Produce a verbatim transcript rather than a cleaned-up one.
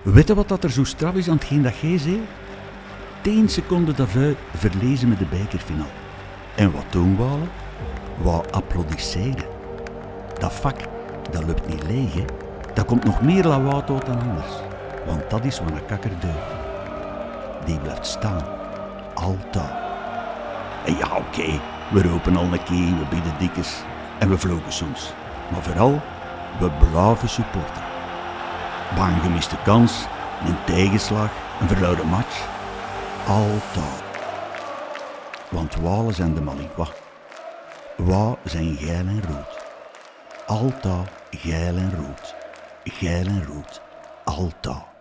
Weet je wat dat er zo straf is aan hetgeen dat jij zei? Tien seconden daarvoor verlezen we de bekerfinale. En wat doen we allen? We applaudisseren. Dat vak, dat loopt niet leeg, hè. Dat komt nog meer lawaai uit dan anders. Want dat is wat een kakker doet. Die blijft staan. Altijd. En ja, oké, okay, we roepen al een keer, we bieden dikkes en we vlogen soms. Maar vooral, we blijven supporteren. Bij een gemiste kans, een tegenslag, een verloren match. Altijd. Want walen zijn de Malikwa. Wij zijn geil en rood. Altijd geil en rood. Geil en rood. Altijd.